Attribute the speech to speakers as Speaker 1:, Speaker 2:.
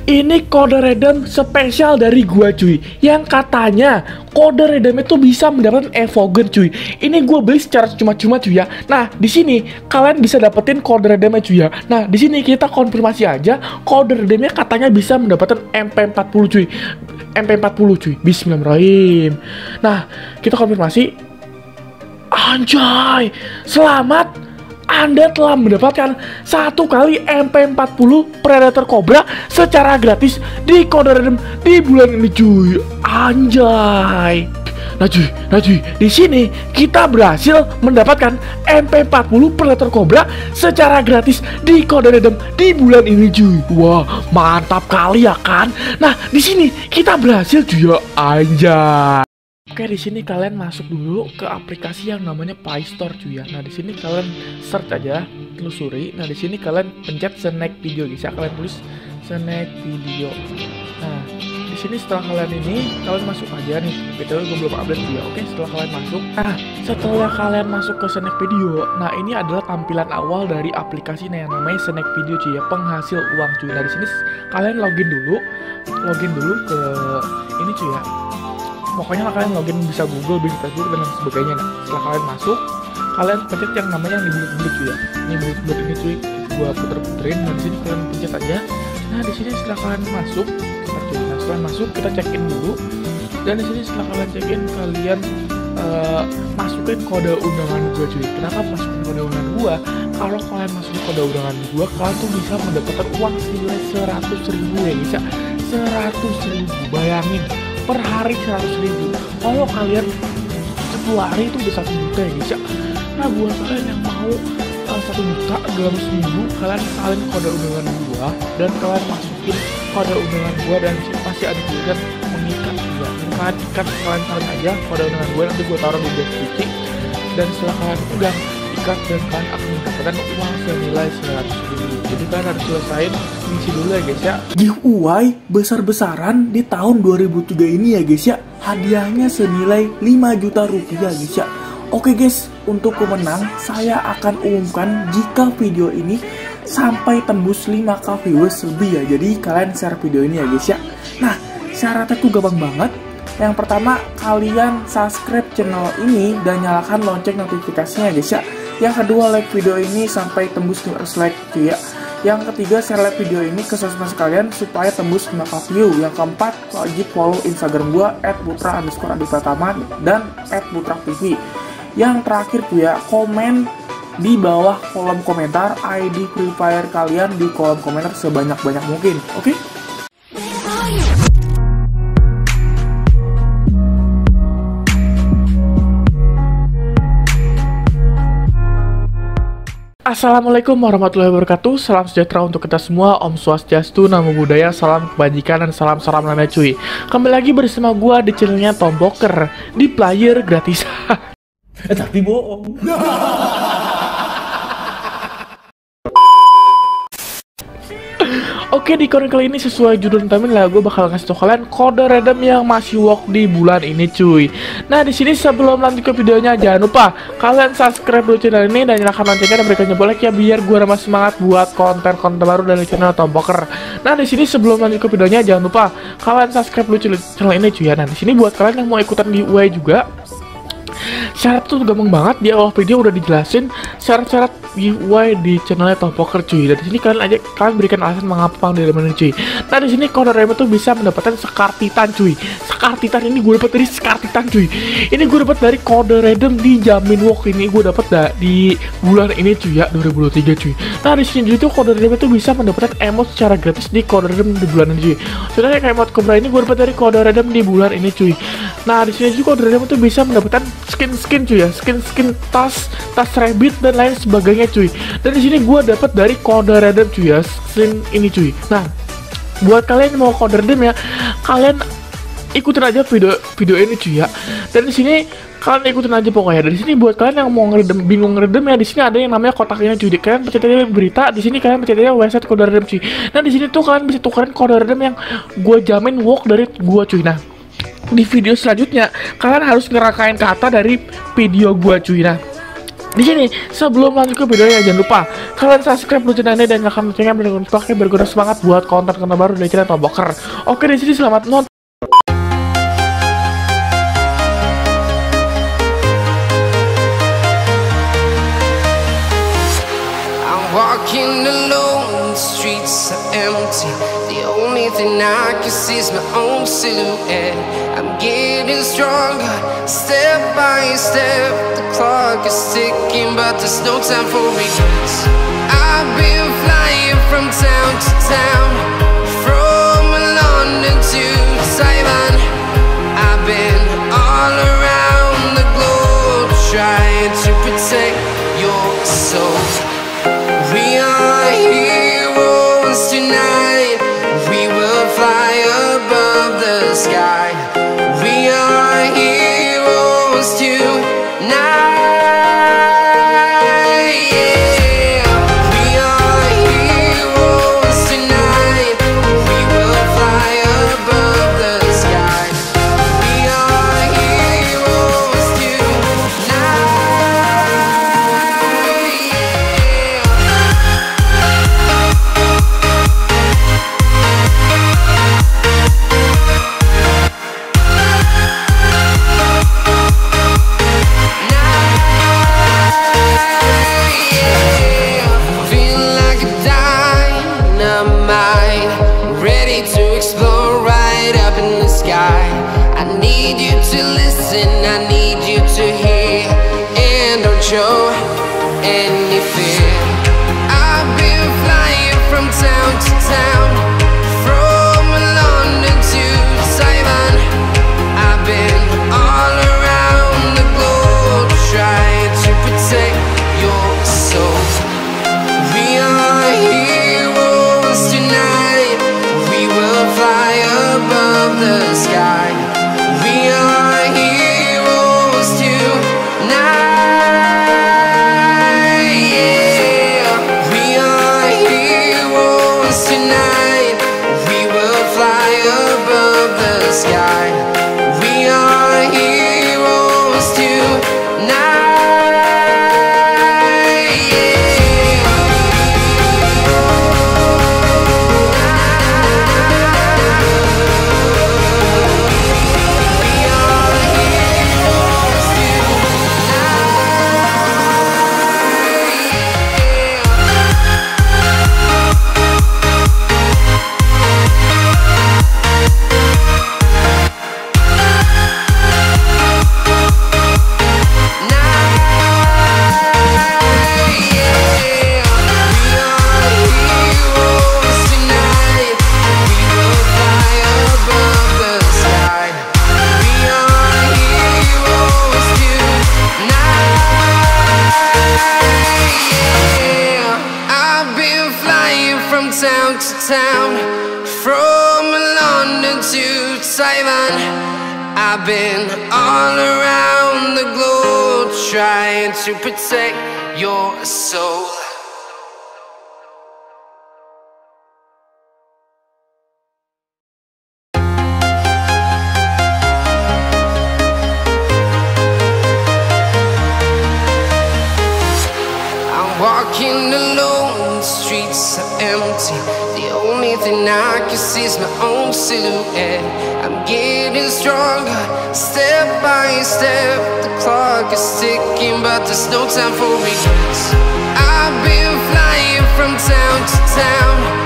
Speaker 1: Ini kode redeem spesial dari gua cuy, yang katanya kode redeem itu bisa mendapatkan Evogen cuy. Ini gua beli secara cuma-cuma cuy ya. Nah, di sini kalian bisa dapetin kode redeemnya cuy ya. Nah, di sini kita konfirmasi aja, kode redeemnya katanya bisa mendapatkan MP40 cuy. MP40 cuy. Bismillahirrahmanirrahim. Nah, kita konfirmasi. Anjay, selamat, Anda telah mendapatkan 1 kali MP40 Predator Cobra secara gratis di kode redeem di bulan ini cuy. Anjay. Nah cuy, di sini kita berhasil mendapatkan MP40 Predator Cobra secara gratis di kode redeem di bulan ini cuy. Wah, mantap kali ya kan? Nah, di sini kita berhasil cuy ya. Anjay. Oke, di sini kalian masuk dulu ke aplikasi yang namanya Play Store cuy ya. Nah, di sini kalian search aja, telusuri. Nah, di sini kalian pencet snack video guys ya. Kalian tulis snack video. Nah, di sini setelah kalian masuk aja nih. Betul, gue belum update dia. Oke, setelah kalian masuk. Nah, setelah kalian masuk ke snack video, nah ini adalah tampilan awal dari aplikasi yang namanya snack video cuy ya, penghasil uang cuy. Nah, di sini kalian login dulu ke ini cuy ya. Pokoknya kalian login bisa Google, bisa Facebook dan sebagainya. Nah, setelah kalian masuk, kalian pencet yang namanya yang di bulut-bulut cuy ya. Ini bulut-bulut ini cuy, gua puter-puterin. Nah, di sini kalian pencet aja. Nah, di sini setelah kalian masuk, setelah masuk kita check in dulu. Dan di sini setelah kalian check in, kalian masukin kode undangan gua cuy. Kenapa masukin kode undangan gua? Kalau kalian masukin kode undangan gua, kalian tuh bisa mendapatkan uang senilai 100.000 ya, bisa 100.000. Bayangin, per hari 100.000. Kalau kalian 10 hari itu udah 1 juta ya guys ya. Nah, buat kalian yang mau 1 juta dalam seminggu, kalian salin kode undangan gua dan kalian masukin kode undangan gua, dan pasti ada tulisan mengikat juga. Kalian salin aja kode undangan gua, nanti gua taruh di deskripsi. Dan setelah kalian udah ikat, dan kalian akan mendapatkan uang senilai 100.000. Jadi kalian harus selesain misi dulu ya guys ya. Giveaway besar-besaran di tahun 2003 ini ya guys ya. Hadiahnya senilai 5 juta rupiah guys ya. Oke guys, untuk pemenang saya akan umumkan jika video ini sampai tembus 5k viewers lebih ya. Jadi kalian share video ini ya guys ya. Nah, syaratnya tuh gampang banget. Yang pertama, kalian subscribe channel ini dan nyalakan lonceng notifikasinya guys ya. Yang kedua, like video ini sampai tembus 500 like cuy ya. Yang ketiga, share like video ini ke sosmed kalian supaya tembus 5k view. Yang keempat, wajib follow Instagram gua @putra_adipratama dan @putra_tv. Yang terakhir tuh ya, komen di bawah kolom komentar ID Free Fire kalian di kolom komentar sebanyak-banyak mungkin. Oke? Assalamualaikum warahmatullahi wabarakatuh. Salam sejahtera untuk kita semua. Om Swastiastu, Namo Buddhaya, salam kebajikan dan salam namanya cuy. Kembali lagi bersama gua di channelnya Tomboker di player gratis. Tapi bohong. Oke, di konten kali ini sesuai judul thumbnail lah, gue bakal ngasih tau kalian kode redeem yang masih work di bulan ini cuy. Nah, di sini sebelum lanjut ke videonya, jangan lupa kalian subscribe dulu channel ini dan nyalakan loncengnya dan berikan jempol like ya, biar gue tambah semangat buat konten-konten baru dari channel Tomboker. Nah, di sini sebelum lanjut ke videonya, jangan lupa kalian subscribe dulu channel ini cuy ya. Nah, di sini buat kalian yang mau ikutan giveaway juga, syarat tuh gampang banget. Di awal video udah dijelasin syarat-syarat giveaway di channelnya Tomboker cuy. Dan di sini kalian berikan alasan mengapa dari mana cuy. Nah, di sini kode redeem tuh bisa mendapatkan Scar Titan cuy. Scar Titan ini gue dapat dari Scar Titan cuy. Ini gue dapat dari kode redeem di Jamin Walk, ini gue dapat di bulan ini cuy ya, 2023 cuy. Nah, di sini juga tuh kode redeem itu bisa mendapatkan emote secara gratis di kode redeem di bulan ini cuy. Sebenarnya kayak emote Cobra ini gue dapat dari kode redeem di bulan ini cuy. Nah, di sini juga kode redeem itu bisa mendapatkan skin cuy ya, skin tas rabbit dan lain sebagainya cuy. Dan di sini gue dapat dari kode redeem cuy ya, skin ini cuy. Nah, buat kalian yang mau kode redeem ya, kalian ikutin aja video ini cuy ya. Dan di sini kalian ikutin aja pokoknya. Dari sini buat kalian yang mau bingung ngeredem ya, di sini ada yang namanya kotak ini cuy. Kalian pencet aja berita, di sini kalian pencet aja website kode redeem cuy. Nah, di sini tuh kalian bisa tukerin kode redeem yang gue jamin work dari gue cuy. Nah, di video selanjutnya kalian harus ngerangkain kata dari video gue cuy. Nah, Di sini sebelum lanjut ke videonya jangan lupa kalian subscribe dulu channel ini dan nyalakan loncengnya biar gue semangat buat konten baru dari channel Toboker. Oke, di sini selamat nonton.
Speaker 2: Walking alone, the streets are empty. The only thing I can see is my own silhouette. I'm getting stronger, step by step. The clock is ticking, but there's no time for regrets. I've been flying from town to town, from London to Taiwan. I've been all around the globe, trying to protect your soul. We are heroes tonight. We will fly above the sky. We are heroes tonight. Yeah. We are heroes tonight. We will fly above the sky. We are heroes tonight. I need you to hear and don't show any fear. I've been flying from town to town, from London to Taiwan. I've been all around the globe, trying to protect your soul. We are heroes tonight. We will fly above the sky. We are heroes tonight. Yeah. We are heroes tonight. We will fly above the sky. We are heroes tonight. Town to town, from London to Taiwan. I've been all around the globe, trying to protect your soul. I'm walking alone, the streets are empty. The only thing I can see is my own silhouette. I'm getting stronger, step by step. The clock is ticking, but there's no time for regrets. I've been flying from town to town,